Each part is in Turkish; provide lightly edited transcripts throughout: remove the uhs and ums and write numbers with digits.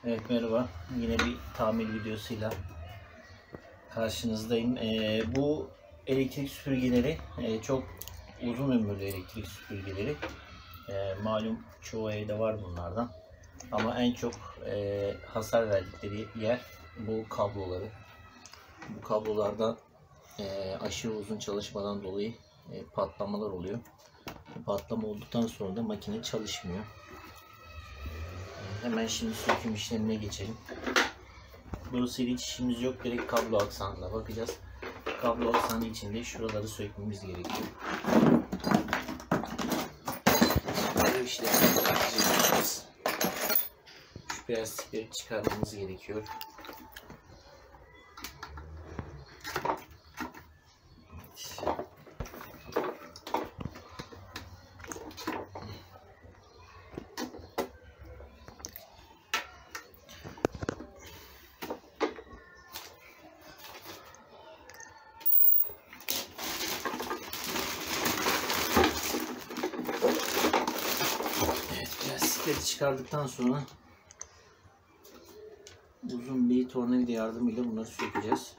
Evet, merhaba. Yine bir tamir videosuyla karşınızdayım. Bu elektrik süpürgeleri çok uzun ömürlü elektrik süpürgeleri. Malum çoğu evde var bunlardan. Ama en çok hasar verdikleri yer bu kabloları. Bu kablolarda aşırı uzun çalışmadan dolayı patlamalar oluyor. Patlama olduktan sonra da makine çalışmıyor. Hemen şimdi söküm işlemine geçelim. Burasıyla hiç işimiz yok. Direkt kablo aksamına bakacağız. Kablo aksamı içinde şuraları sökmemiz gerekiyor. Bu işlemi yapacağız. Şu plastikleri çıkarmamız gerekiyor. Plastikleri çıkardıktan sonra uzun bir tornavida yardımıyla bunları sökeceğiz.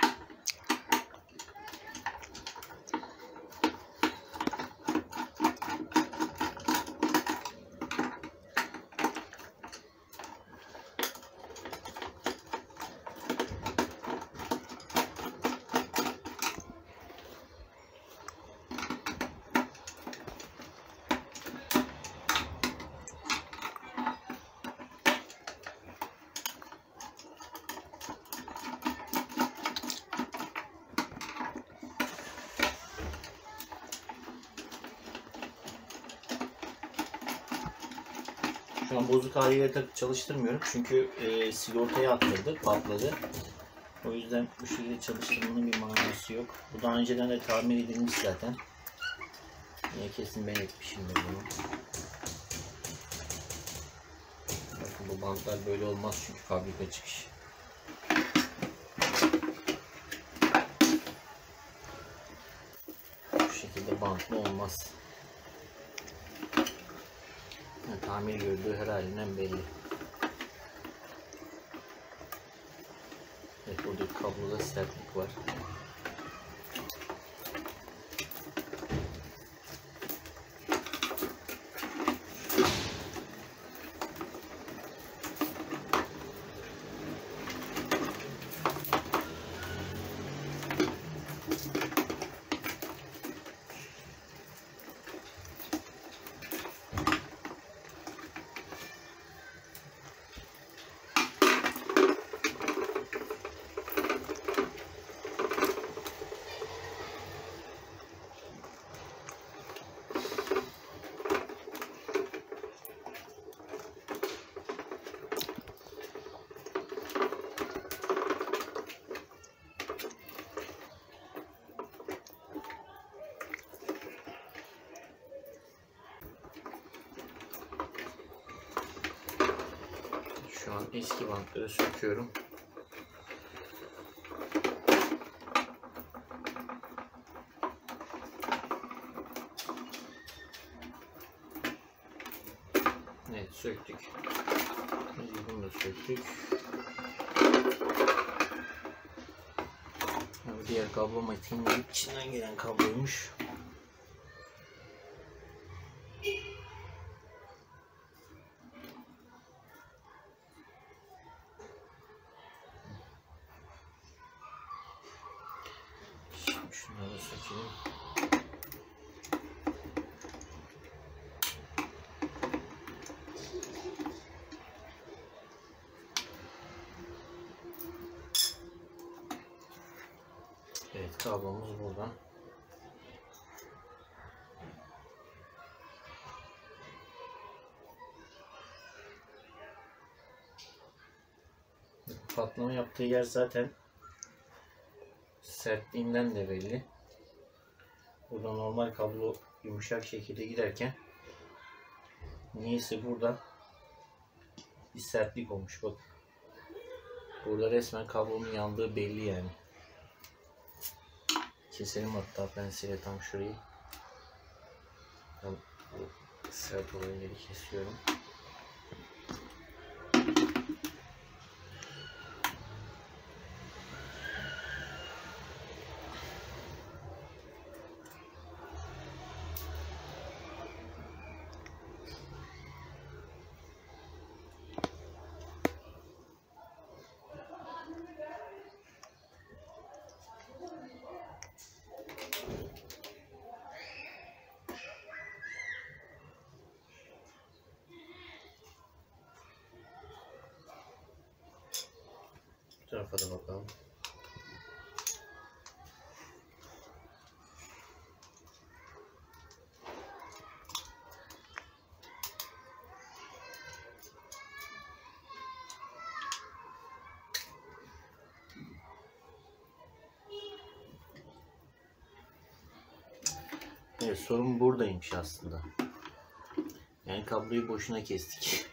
Şu an bozuk haliyle takıp çalıştırmıyorum çünkü sigortaya attırdı, patladı. O yüzden bu şekilde çalıştırmanın bir manası yok. Bu daha önceden de tamir edilmiş zaten. Yine kesin ben etmişimdir bunu. Bakın bu bantlar böyle olmaz çünkü fabrika çıkış. Bu şekilde bantlı olmaz. Tamir gördüğü her halinden belli. Evet, burada kabloda sertlik var. Şu an eski bantları söküyorum. Evet, söktük. Bunu da söktük. Diğer kablo makinenin içinden gelen kabloymuş. Şimdi şunları da sökelim. Evet, kablomuz burada. Patlama yaptığı yer zaten sertliğinden de belli. Burada normal kablo yumuşak şekilde giderken niyeyse burada bir sertlik olmuş. Bak, burada resmen kablonun yandığı belli yani. Keselim hatta pensille tam şurayı. Ben bu sert olan yeri kesiyorum. Bu tarafa da bakalım. Evet, sorun buradaymış aslında. Yani kabloyu boşuna kestik.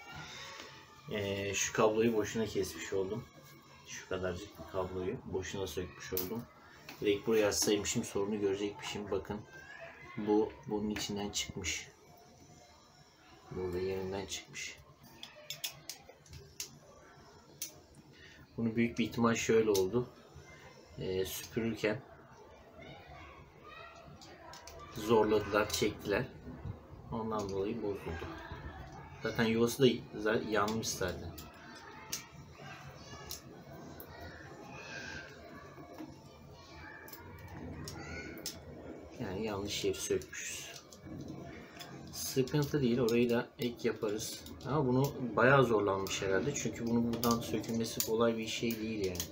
Şu kabloyu boşuna kesmiş oldum. Şu kadarcık bir kabloyu boşuna sökmüş oldum. Direkt buraya açsaymışım sorunu görecekmişim. Bakın bu bunun içinden çıkmış. Burada yerinden çıkmış. Bunu büyük bir ihtimal şöyle oldu. Süpürürken zorladılar, çektiler. Ondan dolayı bozuldu. Zaten yuvası da yanmış zaten. Yani yanlış yeri sökmüşüz. Sıkıntı değil, orayı da ek yaparız. Ama bunu bayağı zorlanmış herhalde. Çünkü bunun buradan sökülmesi kolay bir şey değil yani.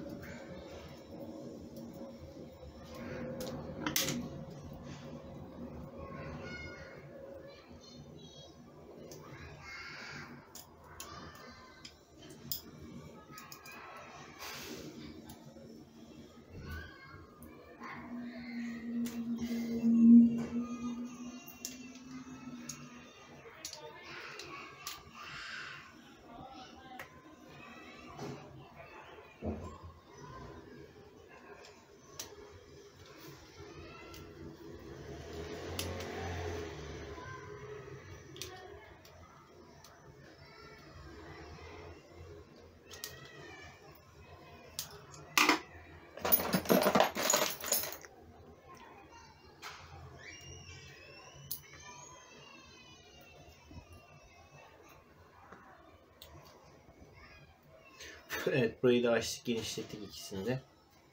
Evet, burayı da açtık, genişlettik ikisini de.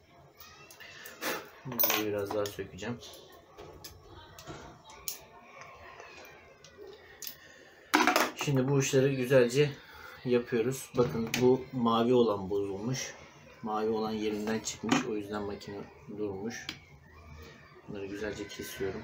Burayı biraz daha sökeceğim. Şimdi bu uçları güzelce yapıyoruz. Bakın bu mavi olan bozulmuş. Mavi olan yerinden çıkmış. O yüzden makine durmuş. Bunları güzelce kesiyorum.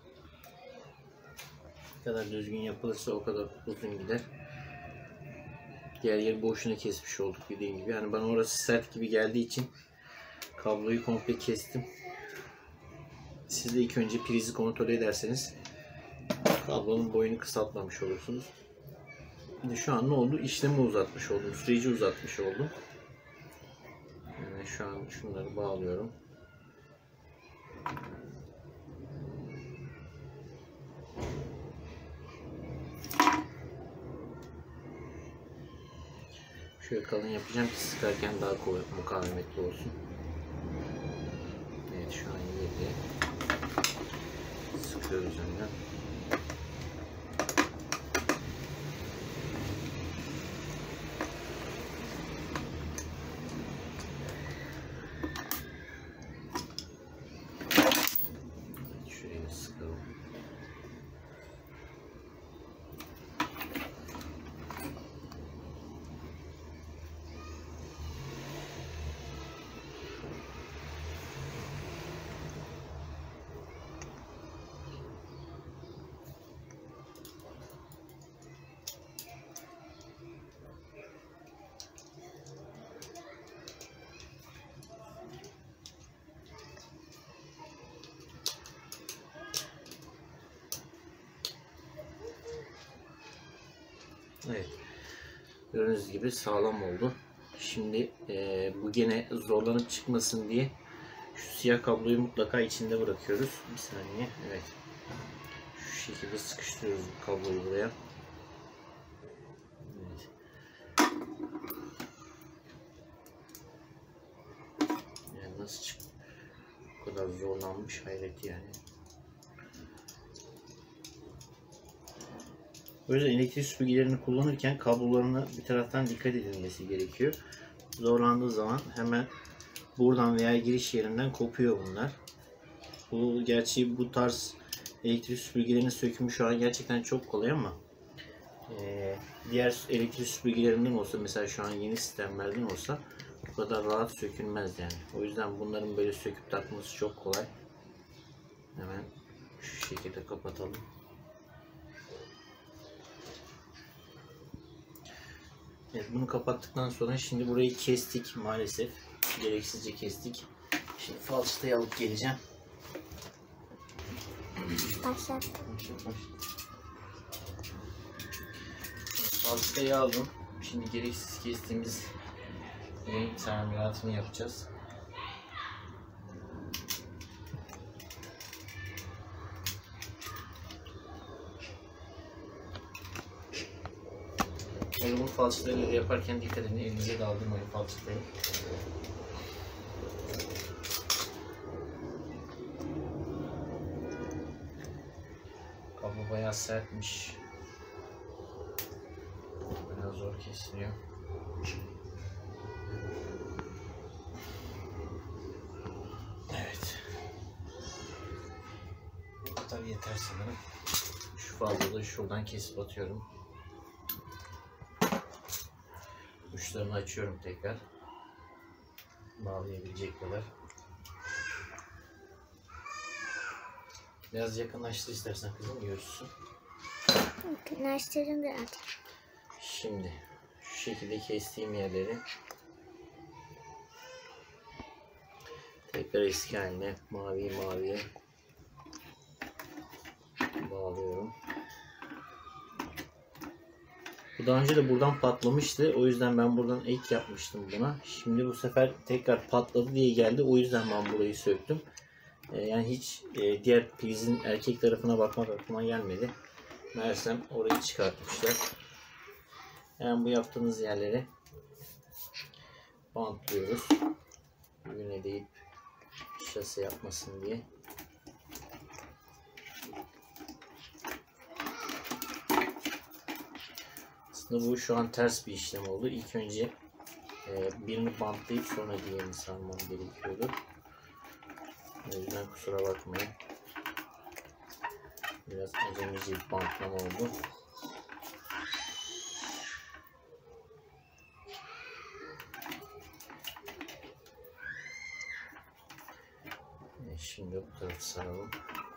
Ne kadar düzgün yapılırsa o kadar uzun gider. Diğer yeri boşuna kesmiş olduk dediğim gibi. Yani bana orası sert gibi geldiği için kabloyu komple kestim. Siz de ilk önce prizi kontrol ederseniz kablonun boyunu kısaltmamış olursunuz. Şimdi şu an ne oldu? İşlemi uzatmış oldum. Süreci uzatmış oldum. Yani şu an şunları bağlıyorum. Şöyle kalın yapacağım ki sıkarken daha mukavemetli olsun. Evet, şu an iyi. Sıkıyoruz önden. Şuraya sıkalım. Evet. Gördüğünüz gibi sağlam oldu. Şimdi bu gene zorlanıp çıkmasın diye şu siyah kabloyu mutlaka içinde bırakıyoruz. Bir saniye. Evet. Şu şekilde sıkıştırıyoruz bu kabloyu buraya. Evet. Yani nasıl çık? Bu kadar zorlanmış, hayret yani. O yüzden elektrik süpürgelerini kullanırken kablolarına bir taraftan dikkat edilmesi gerekiyor. Zorlandığı zaman hemen buradan veya giriş yerinden kopuyor bunlar. Bu gerçi bu tarz elektrik süpürgelerinin sökümü şu an gerçekten çok kolay ama diğer elektrik süpürgelerinden olsa, mesela şu an yeni sistemlerden olsa kadar rahat sökülmez yani. O yüzden bunların böyle söküp takması çok kolay. Hemen şu şekilde kapatalım. Evet, bunu kapattıktan sonra şimdi burayı kestik maalesef. Gereksizce kestik. Şimdi falçatayı alıp geleceğim. Başlat. Falçatayı aldım. Şimdi gereksiz kestiğimiz yerin tamiratını yapacağız. Bu falçatayı yaparken dikkat edin, elinize daldırmayın falçatayı. Kablo bayağı sertmiş. Biraz zor kesiliyor. Evet. Bu kadar yeter sanırım. Şu fazlalığı şuradan kesip atıyorum. Uçlarını açıyorum tekrar. Bağlayabilecek kadar. Biraz yakınlaştır istersen kızım, görsün. Yakınlaştırdım biraz. Şimdi şu şekilde kestiğim yerleri tekrar eski haline maviye bağlıyorum. Bu daha önce de buradan patlamıştı. O yüzden ben buradan ek yapmıştım buna. Şimdi bu sefer tekrar patladı diye geldi. O yüzden ben burayı söktüm. Yani hiç diğer prizin erkek tarafına bakmak aklıma gelmedi. Meğersem orayı çıkartmışlar. Yani bu yaptığımız yerlere bantlıyoruz. Birbirine değip şase yapmasın diye. Aslında bu şu an ters bir işlem oldu. İlk önce birini bantlayıp sonra diğerini sarmam gerekiyordu. O yüzden kusura bakmayın. Biraz acemici bir bantlama oldu. Şimdi bu tarafı saralım.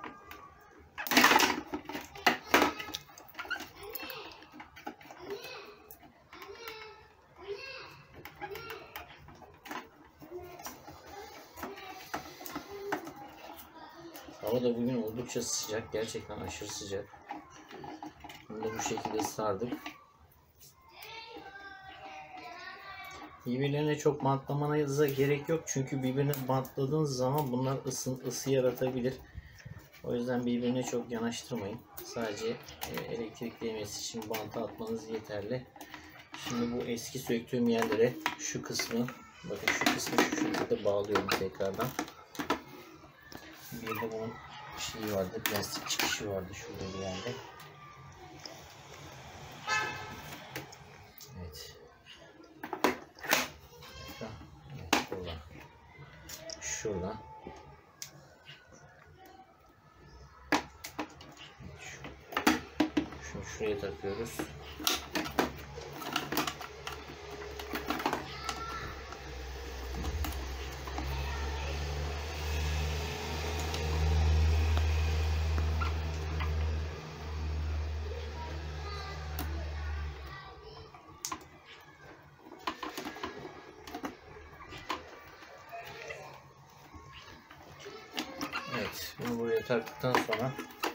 Hava da bugün oldukça sıcak. Gerçekten aşırı sıcak. Bunu da bu şekilde sardık. Birbirlerine çok bantlamanıza gerek yok. Çünkü birbirine bantladığınız zaman bunlar ısı yaratabilir. O yüzden birbirine çok yanaştırmayın. Sadece elektrik değmesi için banta atmanız yeterli. Şimdi bu eski söktüğüm yerlere şu kısmı, bakın şu kısmı şu şekilde bağlıyorum tekrardan. Bir de bunun şeyi vardı, plastik çıkışı vardı şurada bir yerde. Evet. Evet, burada. Şurada. Şunu şuraya takıyoruz. Evet, bunu buraya taktıktan sonra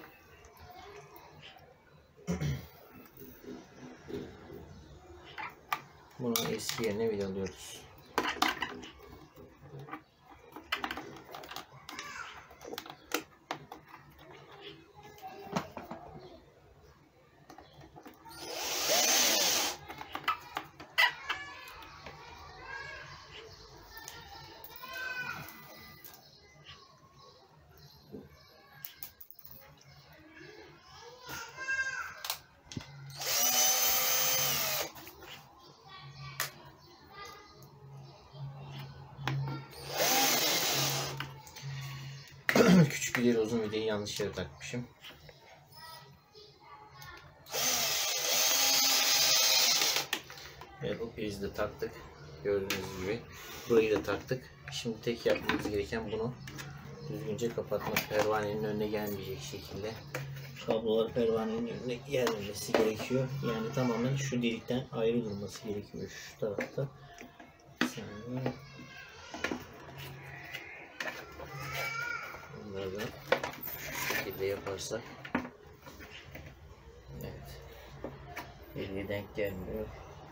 bunu eski yerine vidalıyoruz. Küçük ileri uzun vidayı yanlış yere takmışım. Evet, bu prizi de taktık. Gördüğünüz gibi. Burayı da taktık. Şimdi tek yapmamız gereken bunu düzgünce kapatmak. Pervanenin önüne gelmeyecek şekilde. Kablolar pervanenin önüne gelmemesi gerekiyor. Yani tamamen şu delikten ayrı durması gerekiyor şu tarafta. Yani bunları da şu şekilde yaparsak, evet, deliğe denk gelmiyor.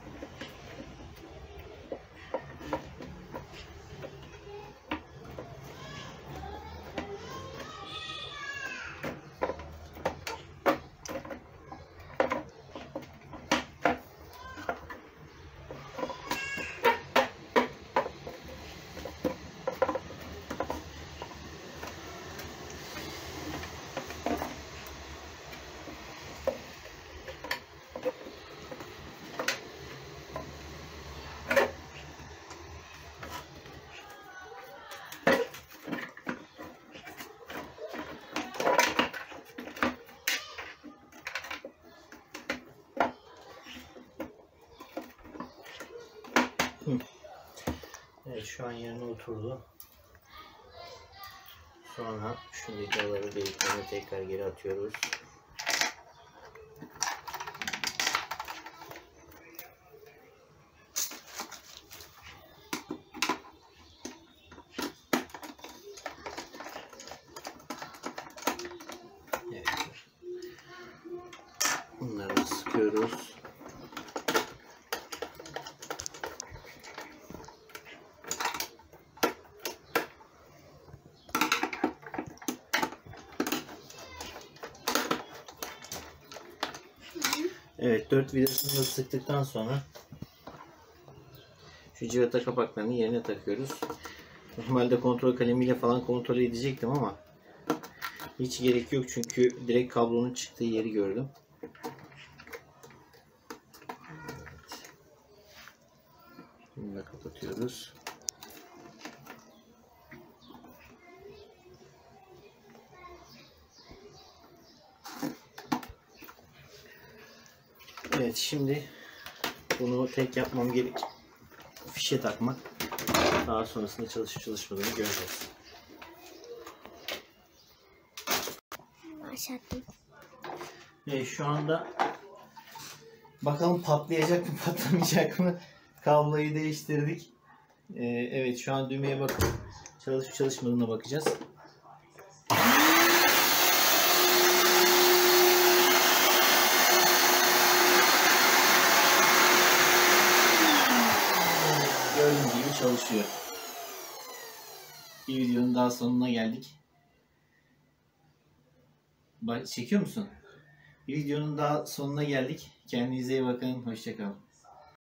Evet, şu an yerine oturdu. Sonra şu vidaları deliklerine tekrar geri atıyoruz. Evet. Bunları sıkıyoruz. Evet, 4 vidasını da sıktıktan sonra şu civata kapaklarını yerine takıyoruz. Normalde kontrol kalemiyle falan kontrol edecektim ama hiç gerek yok çünkü direkt kablonun çıktığı yeri gördüm. Evet. Bunu da kapatıyoruz. Evet, şimdi bunu tek yapmam gerek. Fişe takmak. Daha sonrasında çalışıp çalışmadığını göreceğiz. Evet, şu anda bakalım patlayacak mı patlamayacak mı? Kabloyu değiştirdik. Evet, şu an düğmeye bakıp çalışıp çalışmadığına bakacağız. Gördüğünüz gibi çalışıyor. Bir videonun daha sonuna geldik. Çekiyor musun? Bir videonun daha sonuna geldik. Kendinize iyi bakın. Hoşça kalın.